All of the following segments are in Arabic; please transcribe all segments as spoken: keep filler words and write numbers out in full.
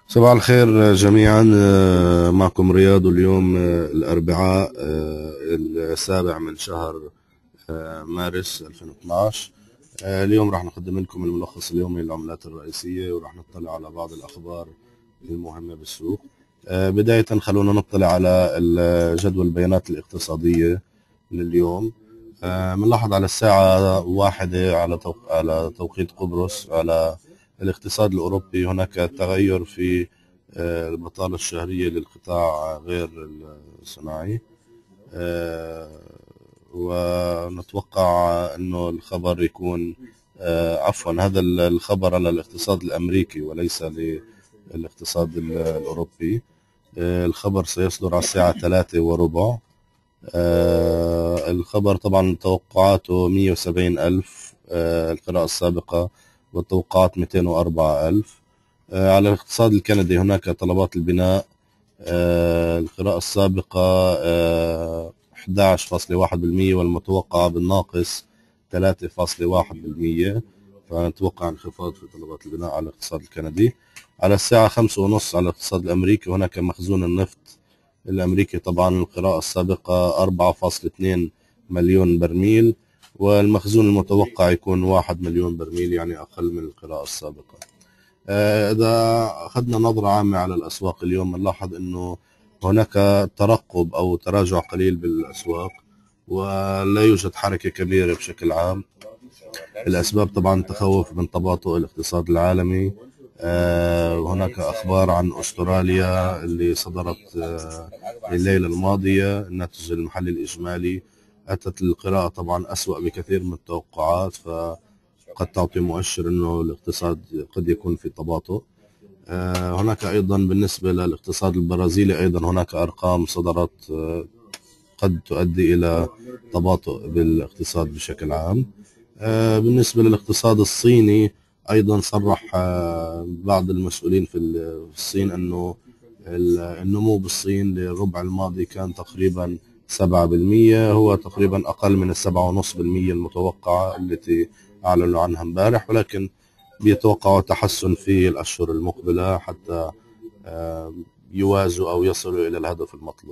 صباح الخير جميعا. آه، معكم رياض، واليوم آه، الأربعاء آه، السابع من شهر آه، مارس ألفين واثناشر. آه، اليوم راح نقدم لكم الملخص اليومي للعملات الرئيسية، وراح نطلع على بعض الأخبار المهمة بالسوق. آه، بداية خلونا نطلع على جدول البيانات الاقتصادية لليوم. آه، بنلاحظ على الساعة واحدة على توق... على توقيت قبرص على الاقتصاد الأوروبي هناك تغير في آه، البطالة الشهرية للقطاع غير الصناعي. آه، ونتوقع أنه الخبر يكون آه، عفوا هذا الخبر على الاقتصاد الأمريكي وليس للاقتصاد الأوروبي. آه، الخبر سيصدر على الساعة ثلاثة وربع. آه الخبر طبعا توقعاته مية وسبعين ألف، آه القراءة السابقة والتوقعات مئتين وأربعة ألف. آه على الاقتصاد الكندي هناك طلبات البناء، آه القراءة السابقة آه إحدى عشر فاصلة واحد بالمئة والمتوقع بالناقص ثلاثة فاصلة واحد بالمئة، فنتوقع انخفاض في طلبات البناء على الاقتصاد الكندي. على الساعة خمسة ونص على الاقتصاد الأمريكي هناك مخزون النفط الأمريكي، طبعا القراءة السابقة أربعة فاصلة اثنين مليون برميل، والمخزون المتوقع يكون واحد مليون برميل، يعني أقل من القراءة السابقة. إذا أخذنا نظرة عامة على الأسواق اليوم نلاحظ أنه هناك ترقب أو تراجع قليل بالأسواق، ولا يوجد حركة كبيرة بشكل عام. الأسباب طبعا تخوف من تباطؤ الاقتصاد العالمي. آه، هناك أخبار عن أستراليا اللي صدرت آه، الليلة الماضية، الناتج المحلي الإجمالي أتت القراءة طبعا أسوأ بكثير من التوقعات، فقد تعطي مؤشر أنه الاقتصاد قد يكون في تباطؤ. آه، هناك أيضا بالنسبة للاقتصاد البرازيلي أيضا هناك أرقام صدرت آه، قد تؤدي إلى تباطؤ بالاقتصاد بشكل عام. آه، بالنسبة للاقتصاد الصيني أيضا صرح آه، بعض المسؤولين في الصين أنه النمو بالصين للربع الماضي كان تقريبا سبعة بالمئة، هو تقريبا أقل من السبعة ونصف بالمئة المتوقعة التي أعلنوا عنها امبارح، ولكن بيتوقعوا تحسن في الأشهر المقبلة حتى آه، يوازوا أو يصلوا إلى الهدف المطلوب.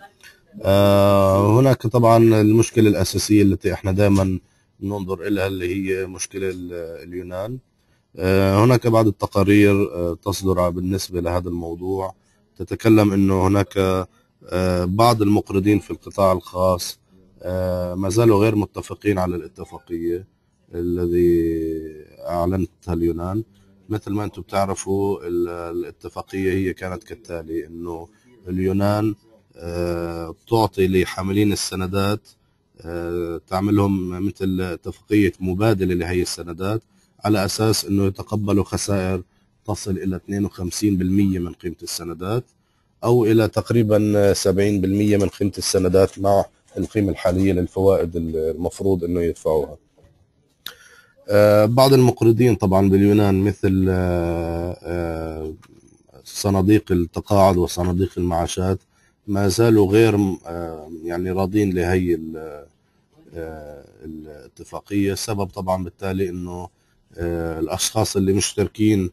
آه، هناك طبعا المشكلة الأساسية التي احنا دائما ننظر إليها اللي هي مشكلة اليونان. آه، هناك بعض التقارير آه، تصدر بالنسبة لهذا الموضوع تتكلم أنه هناك آه، بعض المقرضين في القطاع الخاص آه، ما زالوا غير متفقين على الاتفاقية الذي أعلنتها اليونان. مثل ما أنتم بتعرفوا الاتفاقية هي كانت كالتالي: أنه اليونان آه، تعطي لحاملين السندات آه، تعملهم مثل اتفاقية مبادلة لهي السندات، على أساس أنه يتقبلوا خسائر تصل إلى اثنين وخمسين بالمئة من قيمة السندات، أو إلى تقريبا سبعين بالمئة من قيمة السندات مع القيمة الحالية للفوائد المفروض أنه يدفعوها. آه، بعض المقرضين طبعا باليونان مثل آه، آه، صناديق التقاعد وصناديق المعاشات ما زالوا غير آه، يعني راضين لهي آه، الاتفاقية. السبب طبعا بالتالي انه آه، الاشخاص اللي مشتركين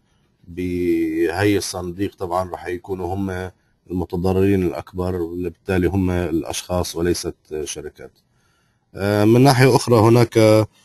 بهي الصناديق طبعا راح يكونوا هم المتضررين الاكبر، وبالتالي هم الاشخاص وليست شركات. آه، من ناحية اخرى هناك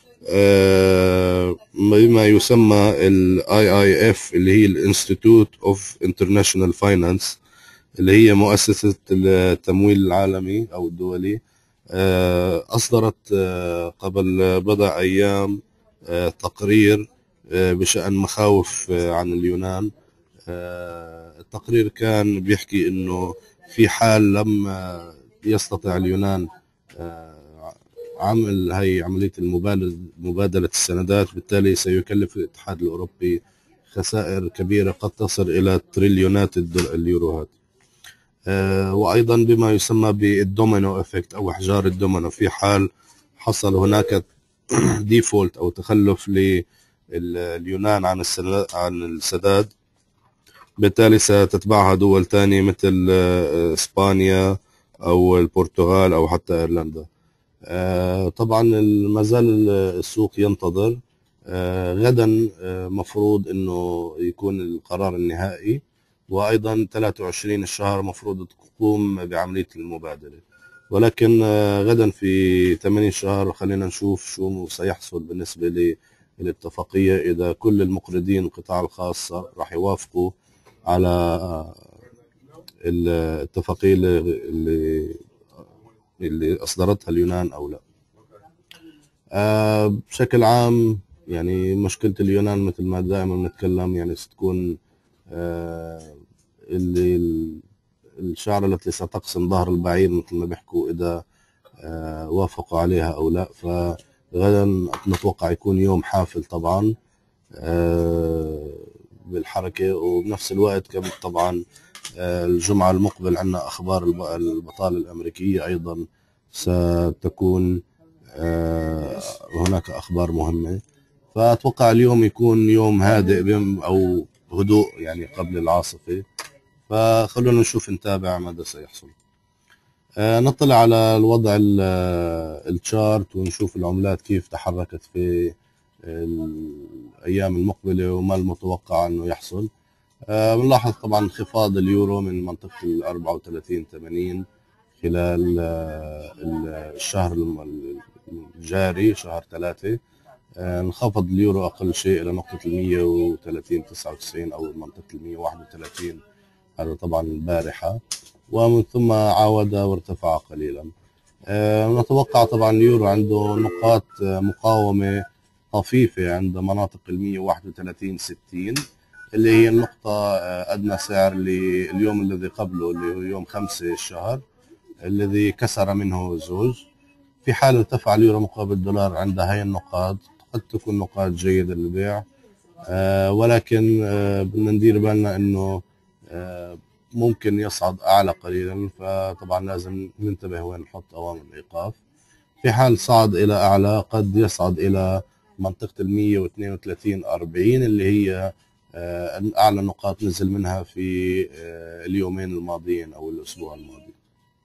آه، بما يسمى ال آي آي إف اللي هي الانستيتوت اوف انترناشونال فاينانس، اللي هي مؤسسة التمويل العالمي أو الدولي. آه، أصدرت آه، قبل بضع أيام آه، تقرير آه، بشأن مخاوف آه، عن اليونان. آه، التقرير كان بيحكي إنه في حال لم آه، يستطع اليونان آه، عمل هي عملية المبادلة مبادلة السندات، بالتالي سيكلف الاتحاد الأوروبي خسائر كبيرة قد تصل إلى تريليونات اليوروهات. آه، وأيضا بما يسمى بالدومينو إفكت أو إحجار الدومينو، في حال حصل هناك ديفولت أو تخلف لليونان عن عن السداد، بالتالي ستتبعها دول تانية مثل آه، إسبانيا أو البرتغال أو حتى إيرلندا. آه، طبعا ما زال السوق ينتظر. آه، غدا آه، مفروض أنه يكون القرار النهائي، وأيضا ثلاثة وعشرين الشهر مفروض تقوم بعملية المبادلة. ولكن آه، غدا في ثمانين شهر خلينا نشوف شو سيحصل بالنسبة للاتفاقية، إذا كل المقرضين القطاع الخاص راح يوافقوا على آه، الاتفاقية اللي اللي أصدرتها اليونان أو لا. آه، بشكل عام يعني مشكلة اليونان مثل ما دائما بنتكلم يعني ستكون آه، اللي الشعر التي ستقسم ظهر البعير مثل ما بيحكوا إذا آه، وافقوا عليها أو لا. فغدا نتوقع يكون يوم حافل طبعا آه، بالحركة، وبنفس الوقت كمان طبعا آه، الجمعة المقبل عندنا أخبار البطالة الأمريكية أيضا ستكون آه، هناك أخبار مهمة. فأتوقع اليوم يكون يوم هادئ أو هدوء يعني قبل العاصفة، فخلونا نشوف نتابع ماذا سيحصل. آه، نطلع على الوضع الشارت ونشوف العملات كيف تحركت في الأيام المقبلة وما المتوقع أنه يحصل. بنلاحظ طبعا انخفاض اليورو من منطقة ال أربعة وثلاثين ثمانين خلال الشهر الجاري شهر ثلاثة. انخفض اليورو أقل شيء إلى نقطة ال مية وثلاثين تسعة وتسعين أو منطقة ال مية وواحد وثلاثين، هذا طبعا البارحة، ومن ثم عاود وارتفع قليلا. نتوقع طبعا اليورو عنده نقاط مقاومة طفيفة عند مناطق ال مية وواحد وثلاثين ستين اللي هي النقطة أدنى سعر لليوم الذي قبله اللي هو يوم خمسة الشهر الذي كسر منه زوج. في حال ارتفع اليورو مقابل الدولار عند هاي النقاط قد تكون نقاط جيدة للبيع، آه ولكن آه بدنا ندير بالنا انه آه ممكن يصعد اعلى قليلا، فطبعا لازم ننتبه وين نحط اوامر الايقاف. في حال صعد الى اعلى قد يصعد الى منطقة ال مية واثنين وثلاثين أربعين اللي هي آه اعلى نقاط نزل منها في آه اليومين الماضيين او الاسبوع الماضي.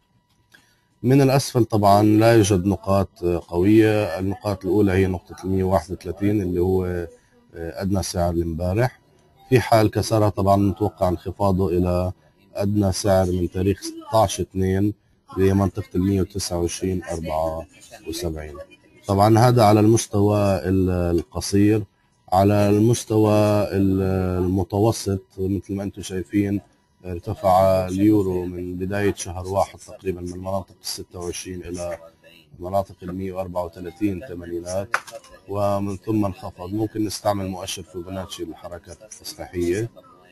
من الأسفل طبعا لا يوجد نقاط قوية. النقاط الأولى هي نقطة مية وواحد وثلاثين اللي هو أدنى سعر الامبارح. في حال كسرها طبعا نتوقع انخفاضه إلى أدنى سعر من تاريخ ستة عشر اثنين اللي هي منطقة ال مية وتسعة وعشرين أربعة وسبعين. طبعا هذا على المستوى القصير. على المستوى المتوسط مثل ما أنتم شايفين ارتفع اليورو من بداية شهر واحد تقريبا من مناطق ال ستة وعشرين إلى مناطق ال مية وأربعة وثلاثين ثمانينات، ومن ثم انخفض. ممكن نستعمل مؤشر فيبوناتشي للحركات التصحيحية.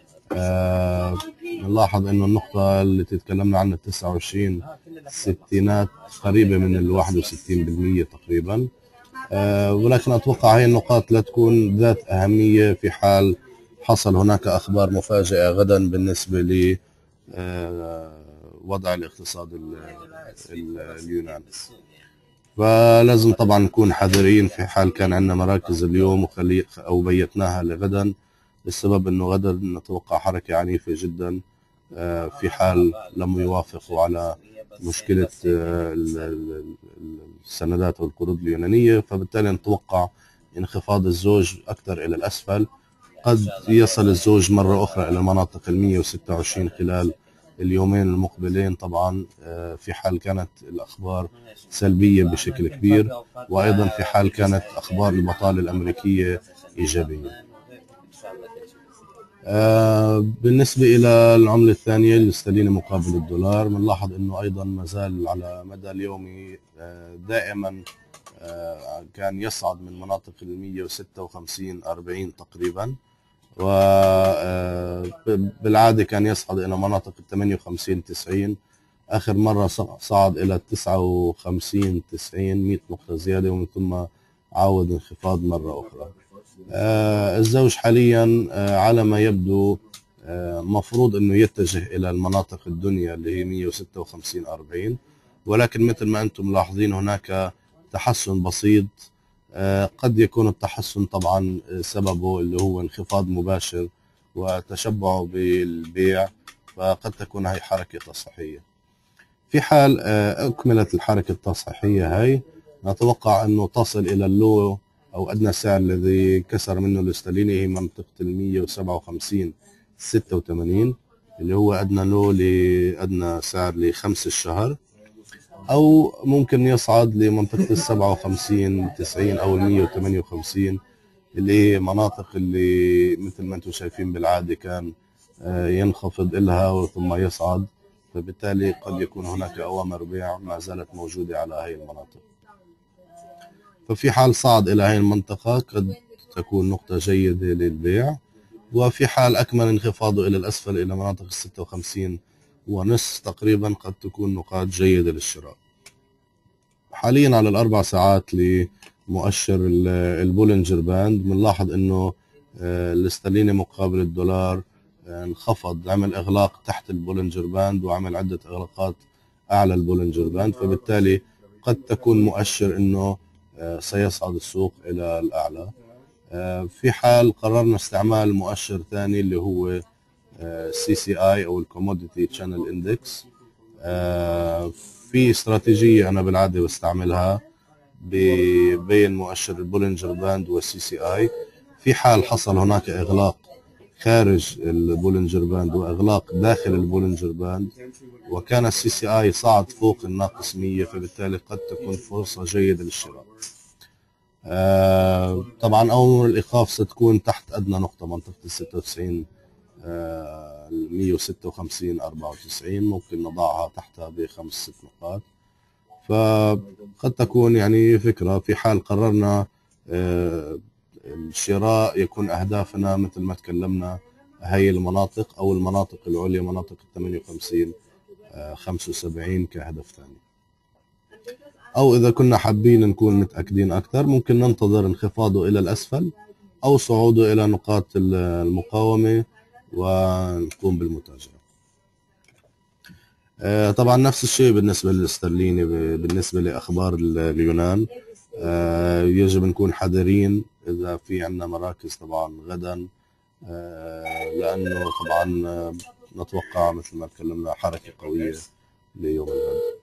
آه نلاحظ انه النقطة اللي تتكلمنا عنها تسعة وعشرين ستينات قريبة من ال واحد وستين بالمية تقريبا. آه ولكن اتوقع هي النقاط لا تكون ذات اهمية في حال حصل هناك اخبار مفاجئة غدا بالنسبة ل وضع الاقتصاد اليوناني. فلازم طبعا نكون حذرين في حال كان عندنا مراكز اليوم وخلي او بيتناها لغدا، السبب انه غدا نتوقع حركة عنيفة جدا في حال لم يوافقوا على مشكلة السندات والقروض اليونانية. فبالتالي نتوقع انخفاض الزوج أكثر إلى الأسفل. قد يصل الزوج مرة أخرى إلى مناطق ال مية وستة وعشرين خلال اليومين المقبلين طبعا في حال كانت الأخبار سلبية بشكل كبير، وأيضا في حال كانت أخبار البطالة الأمريكية إيجابية. آه بالنسبة إلى العملة الثانية الاسترليني مقابل الدولار بنلاحظ أنه أيضا ما زال على مدى اليومي آه دائما آه كان يصعد من مناطق ال مية وستة وخمسين أربعين تقريبا، وبالعادة كان يصعد إلى مناطق ال ثمانية وخمسين تسعين. آخر مرة صعد إلى تسعة وخمسين تسعين مئة نقطة زيادة، ومن ثم عاود انخفاض مرة أخرى. آه الزوج حاليا آه على ما يبدو آه مفروض انه يتجه الى المناطق الدنيا اللي هي مية وستة وخمسين أربعين، ولكن مثل ما انتم ملاحظين هناك تحسن بسيط. آه قد يكون التحسن طبعا سببه اللي هو انخفاض مباشر وتشبعه بالبيع، فقد تكون هي حركة تصحيحية. في حال آه اكملت الحركة التصحيحية هاي نتوقع انه تصل الى اللو أو أدنى سعر الذي كسر منه الاسترليني هي منطقة ال مية وسبعة وخمسين ستة وثمانين. اللي هو أدنى له لأدنى سعر لخمس الشهر، أو ممكن يصعد لمنطقة السبعة وخمسين تسعين أو المية وثمانية وخمسين، اللي هي مناطق اللي مثل ما أنتم شايفين بالعادة كان ينخفض إلها ثم يصعد، فبالتالي قد يكون هناك أوامر بيع ما زالت موجودة على هذه المناطق. ففي حال صعد إلى هذه المنطقة قد تكون نقطة جيدة للبيع، وفي حال أكمل انخفاضه إلى الأسفل إلى مناطق الستة وخمسين ونصف تقريبا قد تكون نقاط جيدة للشراء. حاليا على الأربع ساعات لمؤشر البولينجر باند بنلاحظ إنه الاسترليني مقابل الدولار انخفض، عمل إغلاق تحت البولينجر باند وعمل عدة إغلاقات أعلى البولينجر باند، فبالتالي قد تكون مؤشر إنه سيصعد السوق إلى الأعلى. في حال قررنا استعمال مؤشر ثاني اللي هو سي سي اي او الكوموديتي تشانل اندكس، في استراتيجيه انا بالعاده بستعملها بين مؤشر البولينجر باند والسي سي اي. في حال حصل هناك اغلاق خارج البولينجر باند واغلاق داخل البولينجر باند وكان السي سي اي صعد فوق الناقص مية، فبالتالي قد تكون فرصه جيده للشراء. آه طبعا أول الإيقاف ستكون تحت أدنى نقطة منطقة الستة وتسعين آه مية وستة وخمسين أربعة وتسعين، ممكن نضعها تحتها بخمس ست نقاط. فقد تكون يعني فكرة في حال قررنا آه الشراء يكون أهدافنا مثل ما تكلمنا هي المناطق أو المناطق العليا، مناطق ثمانية وخمسين آه خمسة وسبعين كهدف ثاني. أو إذا كنا حابين نكون متأكدين أكثر ممكن ننتظر انخفاضه إلى الأسفل أو صعوده إلى نقاط المقاومة ونقوم بالمتاجرة. طبعا نفس الشيء بالنسبة للاسترليني. بالنسبة لأخبار اليونان يجب نكون حذرين إذا في عندنا مراكز طبعا غدا، لأنه طبعا نتوقع مثل ما تكلمنا حركة قوية ليوم الغد.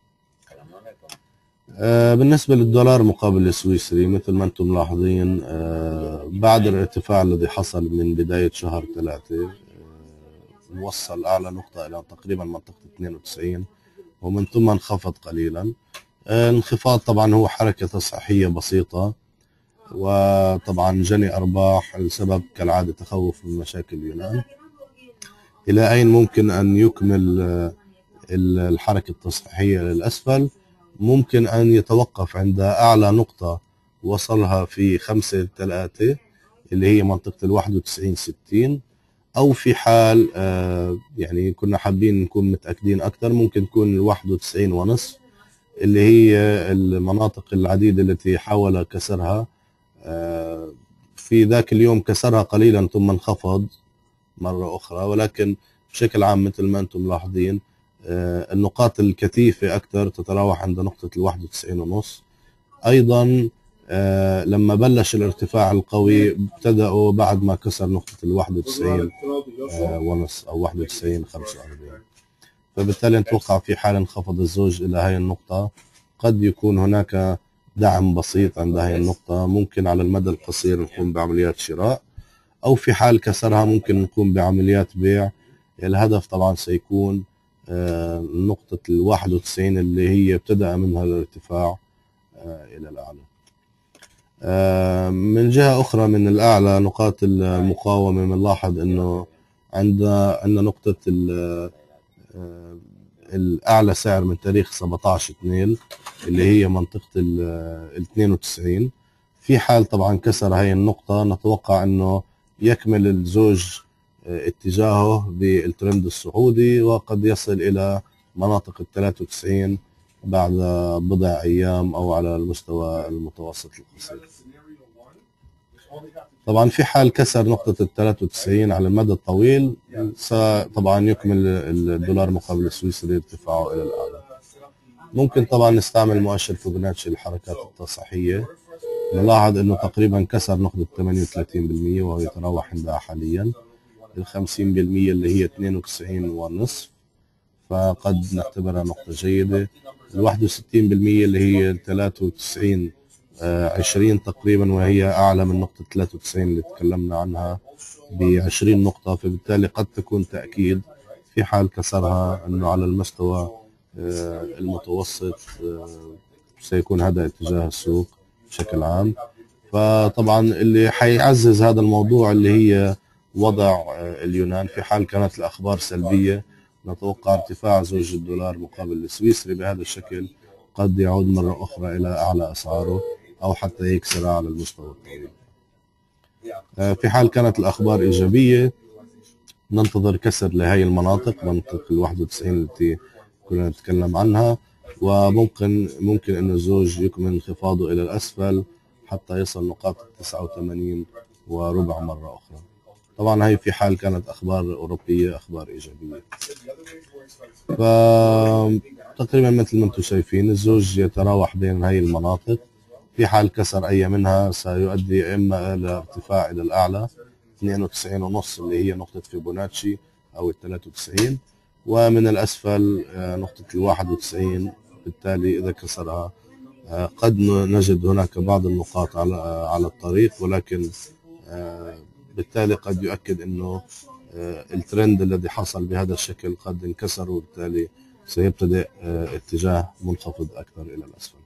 بالنسبة للدولار مقابل السويسري مثل ما انتم ملاحظين بعد الارتفاع الذي حصل من بداية شهر ثلاثة وصل أعلى نقطة إلى تقريبا منطقة اثنين وتسعين ومن ثم انخفض قليلا. الانخفاض طبعا هو حركة تصحيحية بسيطة، وطبعا جني أرباح السبب كالعادة تخوف من مشاكل اليونان. إلى أين ممكن أن يكمل الحركة التصحيحية للأسفل؟ ممكن أن يتوقف عند أعلى نقطة وصلها في خمسة ثلاثة اللي هي منطقة الواحد وتسعين ستين، أو في حال يعني كنا حابين نكون متأكدين أكثر ممكن تكون الواحد وتسعين ونصف اللي هي المناطق العديدة التي حاول كسرها في ذاك اليوم، كسرها قليلا ثم انخفض مرة أخرى، ولكن بشكل عام مثل ما أنتم ملاحظين النقاط الكثيفة أكثر تتراوح عند نقطة الواحد وتسعين ونص. أيضا لما بلش الارتفاع القوي ابتدأوا بعد ما كسر نقطة الواحد وتسعين ونص أو واحد وتسعين خمسة وأربعين، فبالتالي نتوقع في حال انخفض الزوج إلى هاي النقطة قد يكون هناك دعم بسيط عند هاي النقطة، ممكن على المدى القصير نقوم بعمليات شراء، أو في حال كسرها ممكن نقوم بعمليات بيع. الهدف طبعا سيكون نقطة الواحد وتسعين اللي هي ابتدأ منها الارتفاع إلى الأعلى. من جهة أخرى من الأعلى نقاط المقاومة بنلاحظ إنه عندنا عندنا نقطة الأعلى سعر من تاريخ سبعة عشر اثنين اللي هي منطقة ال اثنين وتسعين. في حال طبعا كسر هاي النقطة نتوقع إنه يكمل الزوج اتجاهه بالترند الصعودي وقد يصل إلى مناطق ال ثلاثة وتسعين بعد بضع أيام أو على المستوى المتوسط القصير. طبعا في حال كسر نقطة ال ثلاثة وتسعين على المدى الطويل طبعا يكمل الدولار مقابل السويسري ارتفاعه إلى الأعلى. ممكن طبعا نستعمل مؤشر فيبوناتشي للحركات التصحيحية. نلاحظ أنه تقريبا كسر نقطة ثمانية وثلاثين بالمئة وهو يتراوح عندها حاليا. ال خمسين بالمئة اللي هي اثنين وتسعين ونصف فقد نعتبرها نقطة جيدة. ال واحد وستين بالمئة اللي هي ثلاثة وتسعين عشرين تقريبا وهي أعلى من نقطة ثلاثة وتسعين اللي تكلمنا عنها ب عشرين نقطة، فبالتالي قد تكون تأكيد في حال كسرها انه على المستوى المتوسط سيكون هذا اتجاه السوق بشكل عام. فطبعا اللي حيعزز هذا الموضوع اللي هي وضع اليونان. في حال كانت الأخبار سلبية نتوقع ارتفاع زوج الدولار مقابل السويسري بهذا الشكل، قد يعود مرة أخرى إلى أعلى أسعاره أو حتى يكسرها على المستوى الطويل. في حال كانت الأخبار إيجابية ننتظر كسر لهي المناطق، منطقة ال واحد وتسعين التي كنا نتكلم عنها، وممكن ممكن أن الزوج يكمل انخفاضه إلى الأسفل حتى يصل نقاط تسعة وثمانين وربع مرة أخرى. طبعا هي في حال كانت أخبار أوروبية أخبار إيجابية. فتقريبا مثل ما أنتم شايفين الزوج يتراوح بين هاي المناطق. في حال كسر أي منها سيؤدي إما إلى ارتفاع إلى الأعلى اثنين وتسعين ونص اللي هي نقطة فيبوناتشي أو ال ثلاثة وتسعين، ومن الأسفل نقطة ال واحد وتسعين. بالتالي إذا كسرها قد نجد هناك بعض النقاط على على الطريق، ولكن بالتالي قد يؤكد أنه الترند الذي حصل بهذا الشكل قد انكسر، وبالتالي سيبتدئ اتجاه منخفض أكثر إلى الأسفل.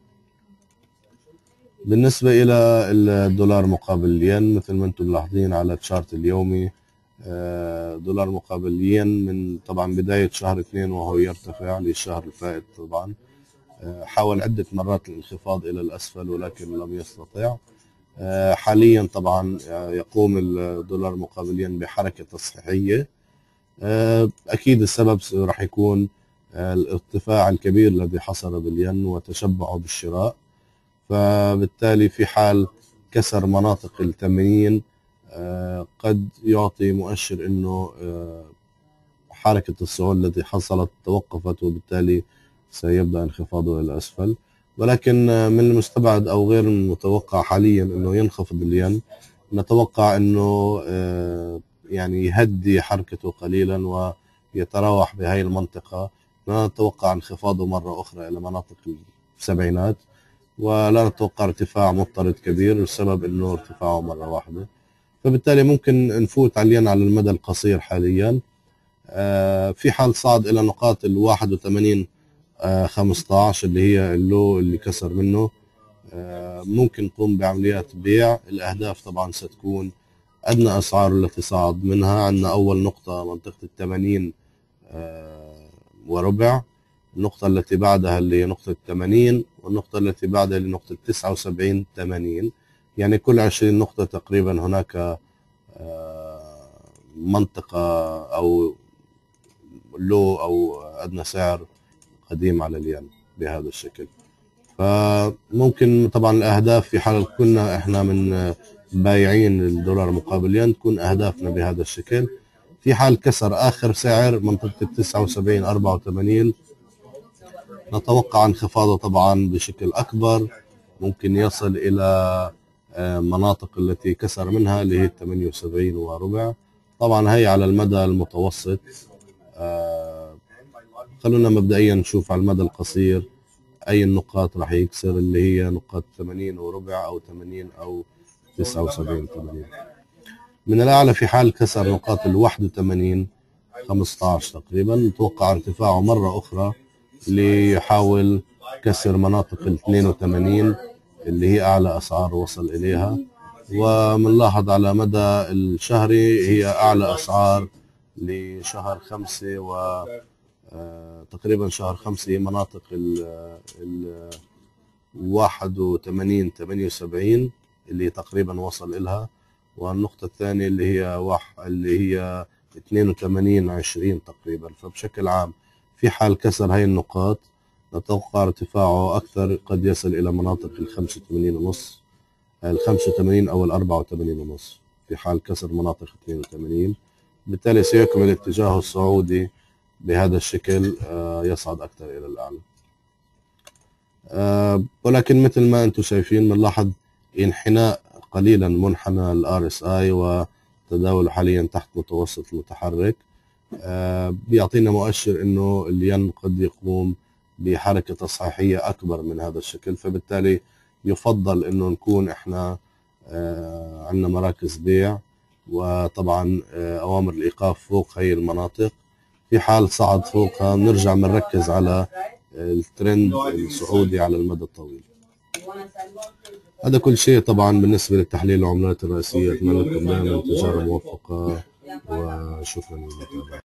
بالنسبة إلى الدولار مقابل الين، مثل ما أنتم ملاحظين على التشارت اليومي، دولار مقابل الين من طبعا بداية شهر اثنين وهو يرتفع للشهر الفائت. طبعا حاول عدة مرات الانخفاض إلى الأسفل ولكن لم يستطع. حاليا طبعا يقوم الدولار مقابل الين بحركة تصحيحية. أكيد السبب راح يكون الارتفاع الكبير الذي حصل بالين وتشبعه بالشراء، فبالتالي في حال كسر مناطق الثمانين قد يعطي مؤشر انه حركة الصعود التي حصلت توقفت، وبالتالي سيبدأ انخفاضه الى الاسفل. ولكن من المستبعد او غير المتوقع حاليا انه ينخفض الين. نتوقع انه يعني يهدي حركته قليلا ويتراوح بهاي المنطقة. لا نتوقع انخفاضه مرة اخرى الى مناطق السبعينات، ولا نتوقع ارتفاع مضطرد كبير، السبب انه ارتفاعه مرة واحدة. فبالتالي ممكن نفوت علينا على المدى القصير حاليا. في حال صعد الى نقاط ال واحد وثمانين خمسة عشر اللي هي اللو اللي كسر منه، ممكن نقوم بعمليات بيع. الاهداف طبعا ستكون ادنى اسعار التي صعد منها. عندنا اول نقطة منطقة الثمانين وربع، النقطة التي بعدها اللي هي نقطة ثمانين، والنقطة التي بعدها اللي نقطة تسعة وسبعين ثمانين. يعني كل عشرين نقطة تقريبا هناك منطقة أو لو أو أدنى سعر قديم على الين بهذا الشكل. فممكن طبعا الأهداف في حال كنا إحنا من بايعين الدولار مقابل الين تكون أهدافنا بهذا الشكل. في حال كسر آخر سعر منطقة تسعة وسبعين أربعة وثمانين نتوقع انخفاضه طبعا بشكل أكبر، ممكن يصل إلى مناطق التي كسر منها اللي هي ثمانية وسبعين وربع. طبعا هي على المدى المتوسط. خلونا مبدئيا نشوف على المدى القصير أي النقاط راح يكسر، اللي هي نقاط ثمانين وربع أو ثمانين أو تسعة وسبعين ثمانين. من الأعلى في حال كسر نقاط ال واحد وثمانين خمسة عشر تقريبا نتوقع ارتفاعه مرة أخرى ليحاول كسر مناطق ال اثنين وثمانين اللي هي أعلى أسعار وصل إليها. ومنلاحظ على مدى الشهري هي أعلى أسعار لشهر خمسة، و تقريبا شهر خمسة مناطق ال واحد وثمانين ثمانية وسبعين اللي تقريبا وصل إلها، والنقطة الثانية اللي هي وح اللي هي اثنين وثمانين عشرين تقريبا. فبشكل عام في حال كسر هاي النقاط نتوقع ارتفاعه أكثر، قد يصل إلى مناطق ال خمسة وثمانين ونص ال خمسة وثمانين أو ال أربعة وثمانين ونص في حال كسر مناطق اثنين وثمانين. بالتالي سيكمل اتجاهه الصعودي بهذا الشكل، يصعد أكثر إلى الأعلى. ولكن مثل ما أنتم شايفين بنلاحظ انحناء قليلا منحنى ال آر إس آي وتداوله حاليا تحت متوسط المتحرك. بيعطينا مؤشر انه الين قد يقوم بحركة تصحيحية اكبر من هذا الشكل، فبالتالي يفضل انه نكون احنا عندنا مراكز بيع، وطبعا اوامر الايقاف فوق هي المناطق. في حال صعد فوقها بنرجع بنركز على الترند الصعودي على المدى الطويل. هذا كل شيء طبعا بالنسبة للتحليل العملات الرئيسية. أتمنى لكم دائما تجارب موفقة وشكرا للمتابعة.